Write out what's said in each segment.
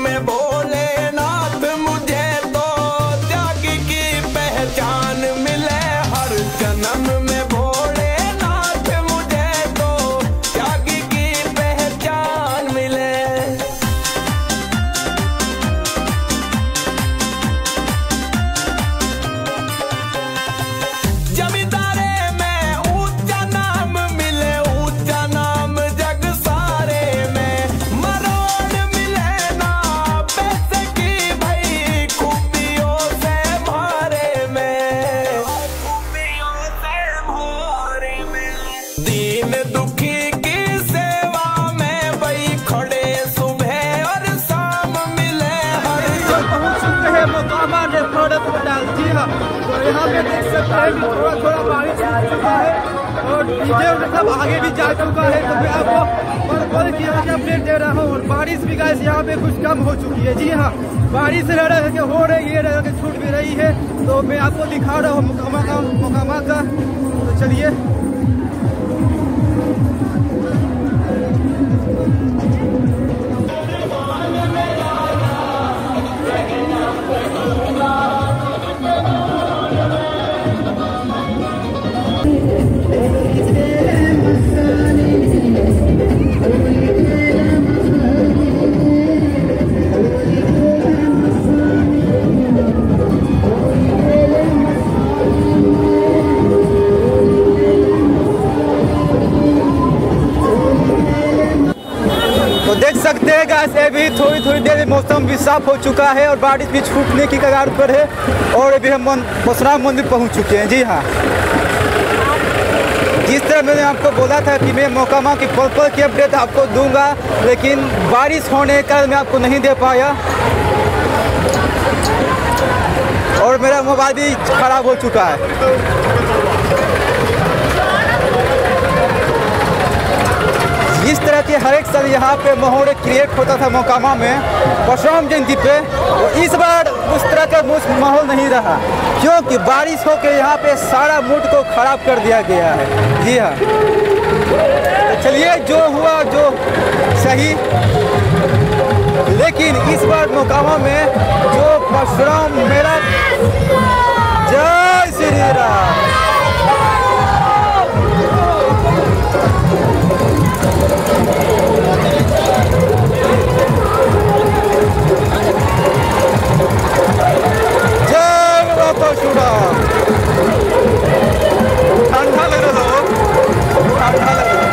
में भोलेनाथ मुझे तो त्याग की पहचान मिले। हर जन्म में भोलेनाथ मुझे तो त्याग की पहचान मिले। जमींदारे में ऊंचा नाम मिले, ऊंचा नाम जग सारे में। मरोड़ मिले ना पैसे की भाई खूबियों से मारे में, खूबियों से मारे में। दीन दुखी की सेवा में भाई खड़े सुबह और शाम मिले। हर पहुंच चुके हैं मोकामा नेफ्रॉन अस्पताल। जी हाँ, तो यहाँ पे देख सकते हैं कि थोड़ा थोड़ा बारिश हो चुका है और डीजे मतलब आगे भी जा चुका है। तो मैं आपको पल की अपडेट दे रहा हूँ। और बारिश भी गाइस यहाँ पे कुछ कम हो चुकी है। जी हाँ, बारिश रह रहा है कि हो रही है, रह के छूट भी रही है। तो मैं आपको दिखा रहा हूँ मोकामा का। तो चलिए देख सकते हैं गाइस, अभी थोड़ी थोड़ी देर में मौसम भी साफ हो चुका है और बारिश भी छूटने की कगार पर है। और अभी हम परशुराम मंदिर पहुंच चुके हैं। जी हाँ, जिस तरह मैंने आपको बोला था कि मैं मोकामा की पल की अपडेट आपको दूंगा, लेकिन बारिश होने के कारण मैं आपको नहीं दे पाया और मेरा मोबाइल भी खराब हो चुका है। इस तरह के हर एक साल यहाँ पे माहौल क्रिएट होता था मोकामा में परशुराम जयंती पे, और इस बार उस तरह का माहौल नहीं रहा क्योंकि बारिश होकर यहाँ पे सारा मूड को खराब कर दिया गया है। जी हाँ, तो चलिए जो हुआ जो सही, लेकिन इस बार मोकामा में जो परशुराम मेला, जय श्री राम। ठंडा लग रहा है, ठंडा लग रहा है।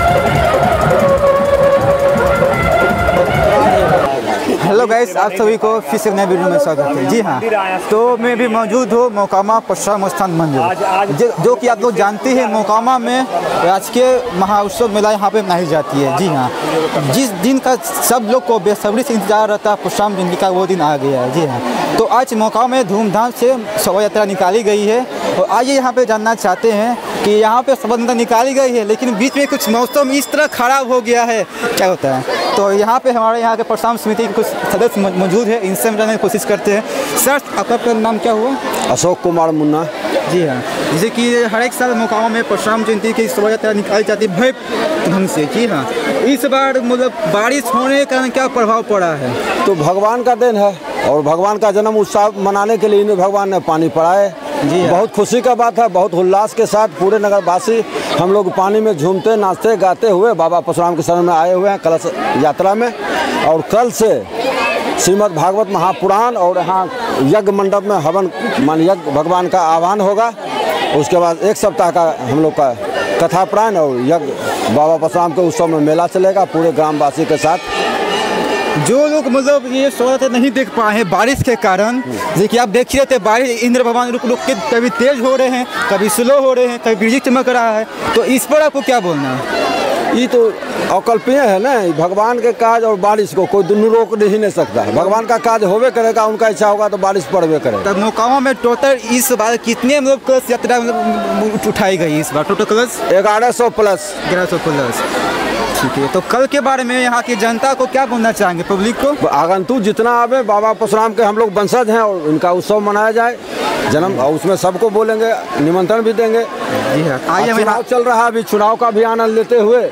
हेलो गाइस, आप सभी को फिर से नए वीडियो में स्वागत है। जी हाँ, तो मैं भी मौजूद हूँ मोकामा परशुराम स्थान मंदिर, जो कि आप लोग जानते हैं मोकामा में राजकीय महाउत्सव मेला यहाँ पे मनाई जाती है। जी हाँ, जिस दिन का सब लोग को बेसब्री से इंतजार रहता है परशुराम जयंती का, वो दिन आ गया है। जी हाँ, तो आज मोकामा में धूमधाम से शोभा यात्रा निकाली गई है और आज यहाँ पे जानना चाहते हैं कि यहाँ पे शोभा यात्रा निकाली गई है, लेकिन बीच में कुछ मौसम इस तरह खराब हो गया है, क्या होता है। तो यहाँ पे हमारे यहाँ के परशुराम समिति के कुछ सदस्य मौजूद है, इनसे हम जानने की कोशिश करते हैं। सर, आपका नाम क्या हुआ? अशोक कुमार मुन्ना। जी हाँ, जैसे कि हर एक साल मोकामा में परशुराम जयंती की शोभा यात्रा निकाली जाती है भव्य ढंग से। जी हाँ, इस बार मतलब बारिश होने के कारण क्या प्रभाव पड़ा है? तो भगवान का देन है और भगवान का जन्म उत्सव मनाने के लिए भगवान ने पानी पड़ा है। जी, बहुत खुशी का बात है। बहुत उल्लास के साथ पूरे नगरवासी हम लोग पानी में झूमते नाचते गाते हुए बाबा परशुराम के शरण में आए हुए हैं कलश यात्रा में। और कल से श्रीमद् भागवत महापुराण और यहाँ यज्ञ मंडप में हवन मान यज्ञ भगवान का आह्वान होगा। उसके बाद एक सप्ताह का हम लोग का कथा प्राण और यज्ञ बाबा परशुराम के उत्सव में मेला चलेगा पूरे ग्रामवासी के साथ। जो लोग मतलब ये शोभा नहीं देख पाए हैं बारिश के कारण, देखिए आप देख रहे थे बारिश, इंद्र भगवान रुक रुक के कभी तेज हो रहे हैं, कभी स्लो हो रहे हैं, कभी बिजली चमक रहा है। तो इस पर आपको क्या बोलना है? ये तो अकल्पनीय है ना, भगवान के काज और बारिश को कोई दोनों रोक नहीं सकता है। भगवान का काज होवे करेगा, उनका इच्छा होगा तो बारिश पड़वे करेगा। तब मोकामा में टोटल इस बार कितने मतलब कलश यात्रा उठाई गई इस बार? टोटल कलश 1100 प्लस। 1100 प्लस, ठीक है। तो कल के बारे में यहाँ की जनता को क्या बोलना चाहेंगे, पब्लिक को? आगंतुक जितना आवे, बाबा परशुराम के हम लोग वंशज हैं और उनका उत्सव मनाया जाए जन्म, और उसमें सबको बोलेंगे, निमंत्रण भी देंगे। जी हाँ, चुनाव चल रहा है, अभी चुनाव का भी आनंद लेते हुए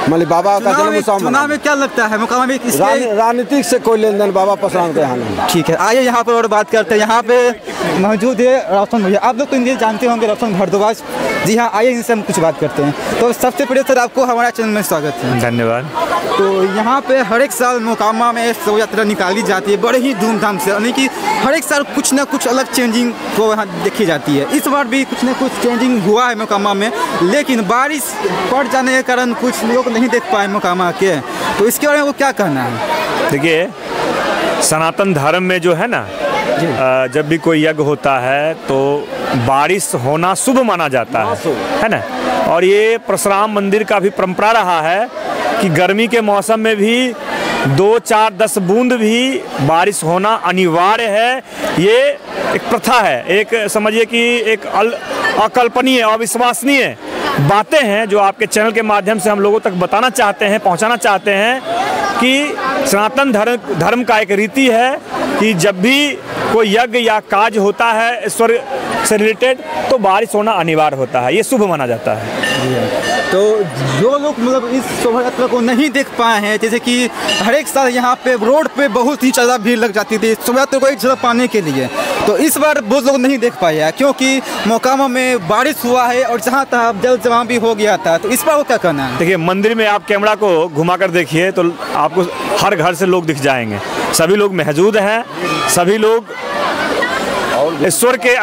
मतलब बाबा का जन्म उत्सव चुनाव में क्या लगता है मोकामा में राजनीतिक से कोई लेन देन बाबा परशुराम के यहाँ नहीं। ठीक है, आइए यहाँ पर और बात करते हैं। यहाँ पे मौजूद है रोशन भैया, आप लोग तो इन्हें जानते होंगे, रोशन भारद्वाज। जी हाँ, आइए इनसे हम कुछ बात करते हैं। तो सबसे पहले सर आपको हमारा चैनल में स्वागत है। धन्यवाद। तो यहाँ पे हर एक साल मोकामा में शोभा यात्रा निकाली जाती है बड़े ही धूमधाम से, यानी कि हर एक साल कुछ ना कुछ अलग चेंजिंग को यहाँ देखी जाती है। इस बार भी कुछ ना कुछ चेंजिंग हुआ है मोकामा में, लेकिन बारिश पड़ जाने के कारण कुछ लोग नहीं देख पाए मोकामा के। तो इसके बारे में वो क्या कहना है? देखिए, सनातन धर्म में जो है ना, जब भी कोई यज्ञ होता है तो बारिश होना शुभ माना जाता है ना। और ये परशुराम मंदिर का भी परंपरा रहा है कि गर्मी के मौसम में भी 2, 4, 10 बूंद भी बारिश होना अनिवार्य है। ये एक प्रथा है, एक समझिए कि एक अकल्पनीय, अविश्वसनीय बातें हैं जो आपके चैनल के माध्यम से हम लोगों तक बताना चाहते हैं, पहुंचाना चाहते हैं कि सनातन धर्म का एक रीति है कि जब भी कोई यज्ञ या काज होता है ईश्वर से रिलेटेड तो बारिश होना अनिवार्य होता है, ये शुभ माना जाता है। तो जो लोग मतलब इस शोभा यात्रा को नहीं देख पाए हैं, जैसे कि हर एक साल यहाँ पे रोड पे बहुत ही ज़्यादा भीड़ लग जाती थी शोभा यात्रा को एक जगह पाने के लिए, तो इस बार बहुत लोग नहीं देख पाए हैं क्योंकि मोकामा में बारिश हुआ है और जहाँ तहाँ जल जमाव भी हो गया था। तो इस बार वो क्या करना है? देखिए, मंदिर में आप कैमरा को घुमा कर देखिए तो आपको हर घर से लोग दिख जाएंगे, सभी लोग मौजूद हैं, सभी लोग ईश्वर के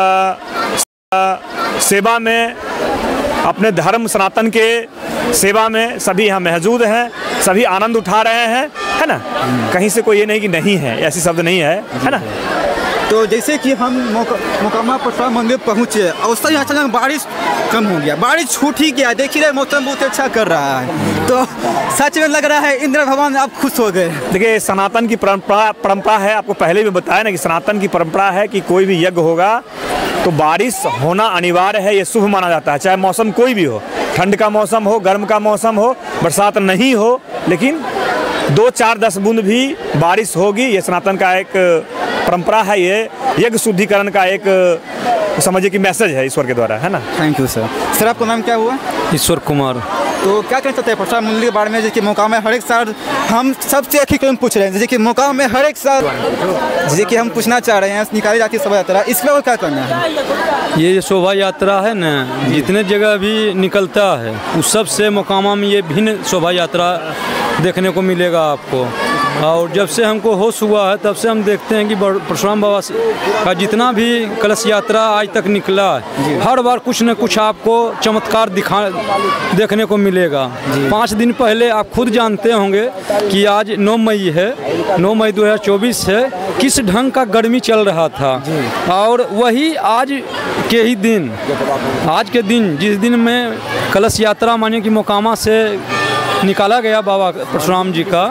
सेवा में, अपने धर्म सनातन के सेवा में सभी यहाँ मौजूद हैं, सभी आनंद उठा रहे हैं, है ना। कहीं से कोई ये नहीं कि नहीं है, ऐसी शब्द नहीं है ना। तो जैसे कि हम मोकामा परशुराम मंदिर पहुँचे और उससे यहाँ अचानक बारिश कम हो गया, बारिश छूट ही गया, देख ही रहे मौसम बहुत अच्छा कर रहा है, तो सच में लग रहा है इंद्र भगवान आप खुश हो गए। देखिए, सनातन की परंपरा है, आपको पहले भी बताया ना कि सनातन की परंपरा है कि कोई भी यज्ञ होगा तो बारिश होना अनिवार्य है, ये शुभ माना जाता है, चाहे मौसम कोई भी हो, ठंड का मौसम हो, गर्म का मौसम हो, बरसात नहीं हो, लेकिन 2, 4, 10 बूंद भी बारिश होगी। ये सनातन का एक परंपरा है, ये यज्ञ शुद्धिकरण का एक समझिए कि मैसेज है ईश्वर के द्वारा, है ना। Thank you sir. सर आपका नाम क्या हुआ? ईश्वर कुमार। तो क्या कहना चाहते हैं परशुराम मंदिर के बारे में, जैसे कि मोकामा में हर एक साल हम सबसे एक ही क्वेश्चन पूछ रहे हैं, जैसे कि मोकामा में हर एक साल जैसे कि हम पूछना चाह रहे हैं निकाली जाती है शोभा यात्रा, इसमें और क्या करना है? ये शोभा यात्रा है ना, जितने जगह भी निकलता है उस सब से मोकामा में ये भिन्न शोभा यात्रा देखने को मिलेगा आपको। और जब से हमको होश हुआ है तब से हम देखते हैं कि परशुराम बाबा का जितना भी कलश यात्रा आज तक निकला है, हर बार कुछ न कुछ आपको चमत्कार देखने को मिलेगा। 5 दिन पहले आप खुद जानते होंगे कि आज 9 मई है, 9 मई 2024 है, किस ढंग का गर्मी चल रहा था। और वही आज के ही दिन, आज के दिन जिस दिन में कलश यात्रा मानिए कि मोकामा से निकाला गया बाबा परशुराम जी का,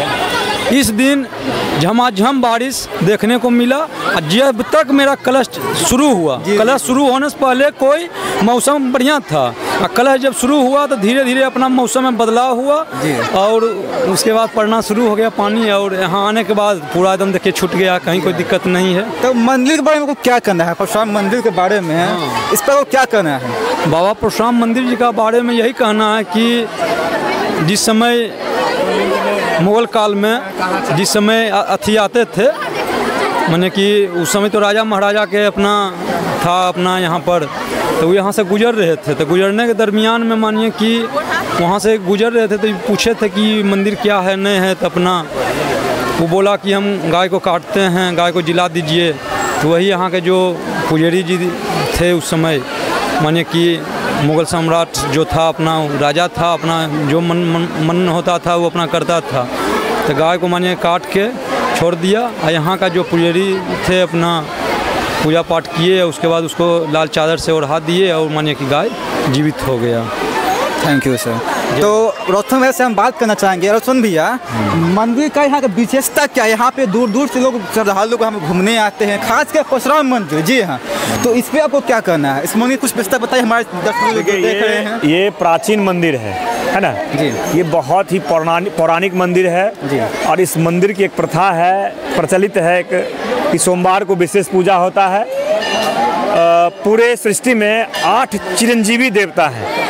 इस दिन झमाझम बारिश देखने को मिला। जब तक मेरा कलश शुरू हुआ, कलश शुरू होने से पहले कोई मौसम बढ़िया था, और कलश जब शुरू हुआ तो धीरे धीरे अपना मौसम में बदलाव हुआ और उसके बाद पड़ना शुरू हो गया पानी, और यहाँ आने के बाद पूरा एकदम देखिए छूट गया, कहीं कोई दिक्कत नहीं है। तो मंदिर के बारे में क्या कहना है? परशुराम मंदिर के बारे में इस पर क्या कहना है? बाबा परशुराम मंदिर जी का बारे में यही कहना है कि जिस समय मुगल काल में जिस समय अथी आते थे, माने कि उस समय तो राजा महाराजा के अपना था अपना यहाँ पर, तो वो यहाँ से गुजर रहे थे, तो गुजरने के दरमियान में मानिए कि वहाँ से गुजर रहे थे तो पूछे थे कि मंदिर क्या है नहीं है, तो अपना वो बोला कि हम गाय को काटते हैं, गाय को जिला दीजिए। तो वही यहाँ के जो पुजारी जी थे उस समय, मानिए कि मुग़ल सम्राट जो था अपना राजा था, अपना जो मन होता था वो अपना करता था, तो गाय को मानिए काट के छोड़ दिया। और यहाँ का जो पुजारी थे अपना पूजा पाठ किए, उसके बाद उसको लाल चादर से ओढ़ा दिए और मानिए कि गाय जीवित हो गया। Thank you sir. तो रोशन भैया से हम बात करना चाहेंगे। रोशन भैया, मंदिर का यहाँ का विशेषता क्या है? यहाँ पे दूर दूर से लोग श्रद्धालु लोग हम घूमने आते हैं, खासकर परशुराम मंदिर। जी हाँ, तो इस पे आपको क्या करना है? इस मंदिर कुछ विशेषता बताइए, हमारे दर्शक लोग देख रहे हैं। ये प्राचीन मंदिर है ना जी। ये बहुत ही पौराणिक मंदिर है जी। और इस मंदिर की एक प्रथा है, प्रचलित है कि सोमवार को विशेष पूजा होता है। पूरे सृष्टि में 8 चिरंजीवी देवता हैं,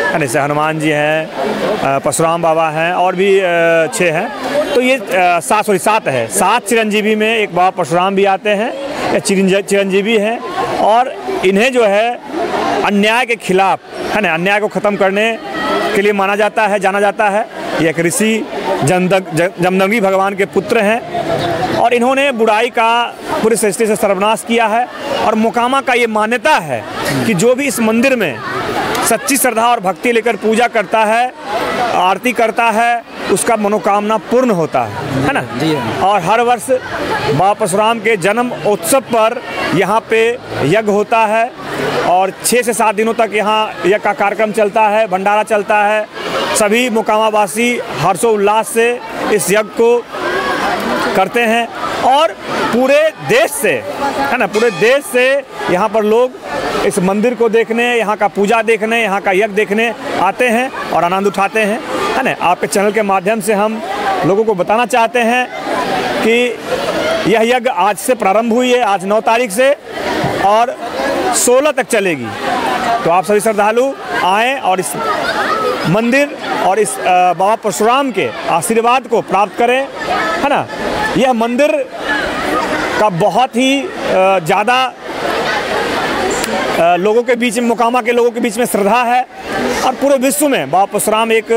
है, जैसे हनुमान जी हैं, परशुराम बाबा हैं और भी 6 हैं। तो ये 7 है। 7 चिरंजीवी में एक बाबा परशुराम भी आते हैं, या चिरंजीवी हैं, और इन्हें जो है अन्याय के खिलाफ, है ना, अन्याय को ख़त्म करने के लिए माना जाता है, जाना जाता है। ये एक ऋषि जमदग्नि भगवान के पुत्र हैं और इन्होंने बुराई का पूरी सृष्टि से सर्वनाश किया है। और मोकामा का ये मान्यता है कि जो भी इस मंदिर में सच्ची श्रद्धा और भक्ति लेकर पूजा करता है, आरती करता है, उसका मनोकामना पूर्ण होता है ना। और हर वर्ष बाबा परशुराम के जन्म उत्सव पर यहाँ पे यज्ञ होता है और 6 से 7 दिनों तक यहाँ यज्ञ का कार्यक्रम चलता है, भंडारा चलता है। सभी मोकामावासी हर्षोल्लास से इस यज्ञ को करते हैं और पूरे देश से, है ना, पूरे देश से यहाँ पर लोग इस मंदिर को देखने, यहाँ का पूजा देखने, यहाँ का यज्ञ देखने आते हैं और आनंद उठाते हैं, है ना। आपके चैनल के माध्यम से हम लोगों को बताना चाहते हैं कि यह यज्ञ आज से प्रारंभ हुई है, आज 9 तारीख से, और 16 तक चलेगी। तो आप सभी श्रद्धालु आएँ और इस मंदिर और इस बाबा परशुराम के आशीर्वाद को प्राप्त करें, है ना। यह मंदिर का बहुत ही ज़्यादा लोगों के बीच में, मोकामा के लोगों के बीच में श्रद्धा है और पूरे विश्व में बाबा परशुराम एक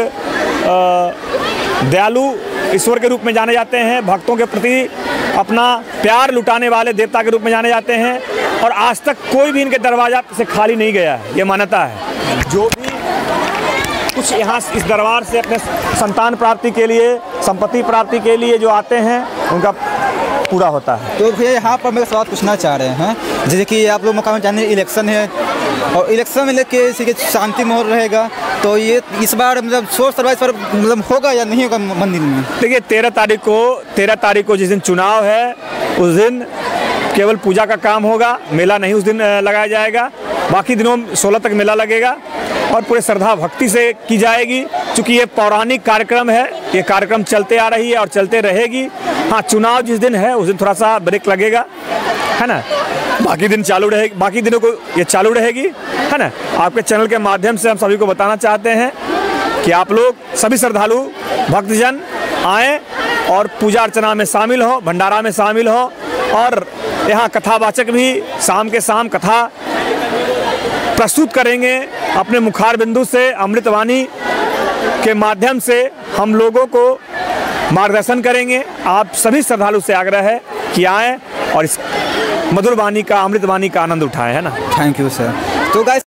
दयालु ईश्वर के रूप में जाने जाते हैं, भक्तों के प्रति अपना प्यार लुटाने वाले देवता के रूप में जाने जाते हैं और आज तक कोई भी इनके दरवाजा से खाली नहीं गया है, ये मान्यता है। जो भी कुछ यहाँ इस दरबार से अपने संतान प्राप्ति के लिए, संपत्ति प्राप्ति के लिए जो आते हैं, उनका पूरा होता है। तो भैया यहाँ पर मेरा सवाल पूछना चाह रहे हैं, जैसे कि आप लोग मोकामा जाने इलेक्शन है और इलेक्शन में लेके इसी के शांति माहौल रहेगा, तो ये इस बार मतलब शोर शराबा पर मतलब होगा या नहीं होगा मंदिर में? देखिए 13 तारीख को जिस दिन चुनाव है उस दिन केवल पूजा का काम होगा, मेला नहीं उस दिन लगाया जाएगा। बाकी दिनों 16 तक मेला लगेगा और पूरे श्रद्धा भक्ति से की जाएगी। चूँकि ये पौराणिक कार्यक्रम है, ये कार्यक्रम चलते आ रही है और चलते रहेगी। हाँ, चुनाव जिस दिन है उस दिन थोड़ा सा ब्रेक लगेगा, है ना। बाकी दिन चालू रहेगी, बाकी दिनों को ये चालू रहेगी, है ना। आपके चैनल के माध्यम से हम सभी को बताना चाहते हैं कि आप लोग सभी श्रद्धालु भक्तजन आएँ और पूजा अर्चना में शामिल हो, भंडारा में शामिल हो। और यहाँ कथावाचक भी शाम के शाम कथा प्रस्तुत करेंगे अपने मुखार बिंदु से, अमृतवाणी के माध्यम से हम लोगों को मार्गदर्शन करेंगे। आप सभी श्रद्धालु से आग्रह है कि आएँ और इस मधुर वाणी का, अमृतवाणी का आनंद उठाएं, है ना। Thank you sir. तो गाइस